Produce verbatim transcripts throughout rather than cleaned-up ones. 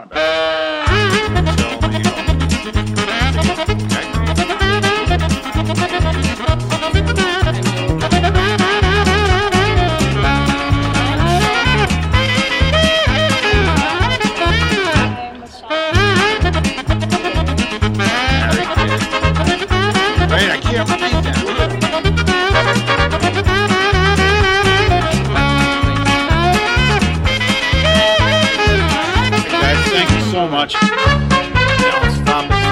on about it. Tell me, Right, I can't read that. Hey guys, thank you so much. Now let's stop it.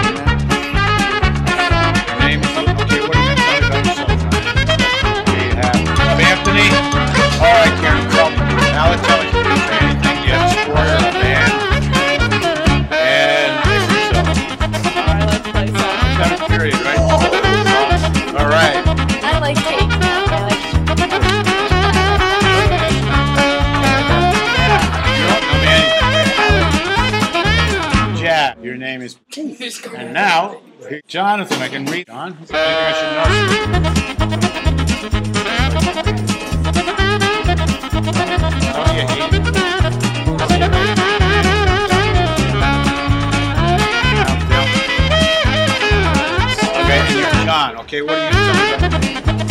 Your name is, okay, what are you going to tell me about yourself? Okay, you have Anthony. Alright, Karen, tell me. Now let's tell me if you can say anything. You have a sport or a band. And make yourself. I love to play songs. Seventh period, right? All right. I like cake. I like You don't know me anything. Jack, your name is. And now, Jonathan, I can read. John, anything I should know? Oh, you hate it. Oh, you hate it. Okay, and you're John. Okay, what are you going to tell me about?